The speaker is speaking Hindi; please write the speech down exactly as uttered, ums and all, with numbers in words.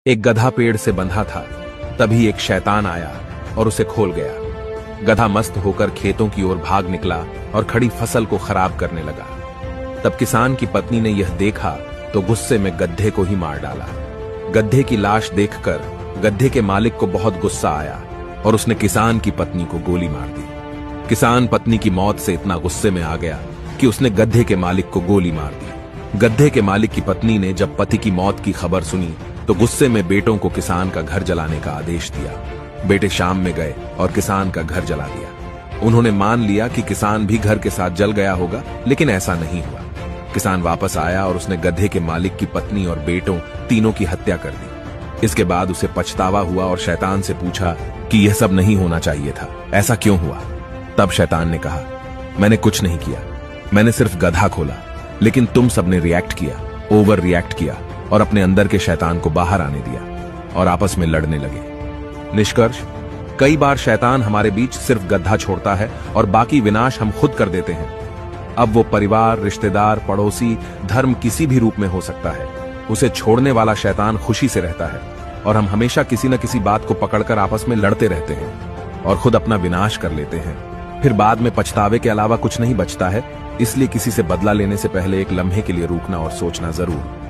एक गधा पेड़ से बंधा था। तभी एक शैतान आया और उसे खोल गया। गधा मस्त होकर खेतों की ओर भाग निकला और खड़ी फसल को खराब करने लगा। तब किसान की पत्नी ने यह देखा तो गुस्से में गधे को ही मार डाला। गधे की लाश देखकर गधे के मालिक को बहुत गुस्सा आया और उसने किसान की पत्नी को गोली मार दी। किसान पत्नी की मौत से इतना गुस्से में आ गया कि उसने गधे के मालिक को गोली मार दी। गधे के मालिक की पत्नी ने जब पति की मौत की खबर सुनी तो गुस्से में बेटों को किसान का घर जलाने का आदेश दिया। बेटे शाम में गए और किसान का घर जला दिया। उन्होंने मान लिया कि किसान भी घर के साथ जल गया होगा, लेकिन ऐसा नहीं हुआ। किसान वापस आया और उसने गधे के मालिक की पत्नी और बेटों तीनों की हत्या कर दी। इसके बाद उसे पछतावा हुआ और शैतान से पूछा कि यह सब नहीं होना चाहिए था, ऐसा क्यों हुआ? तब शैतान ने कहा, मैंने कुछ नहीं किया, मैंने सिर्फ गधा खोला, लेकिन तुम सबने रिएक्ट किया, ओवर रिएक्ट किया और अपने अंदर के शैतान को बाहर आने दिया और आपस में लड़ने लगे। निष्कर्ष, कई बार शैतान हमारे बीच सिर्फ गधा छोड़ता है और बाकी विनाश हम खुद कर देते हैं। अब वो परिवार, रिश्तेदार, पड़ोसी, धर्म किसी भी रूप में हो सकता है। उसे छोड़ने वाला शैतान खुशी से रहता है और हम हमेशा किसी न किसी बात को पकड़कर आपस में लड़ते रहते हैं और खुद अपना विनाश कर लेते हैं। फिर बाद में पछतावे के अलावा कुछ नहीं बचता है। इसलिए किसी से बदला लेने से पहले एक लम्हे के लिए रुकना और सोचना जरूर।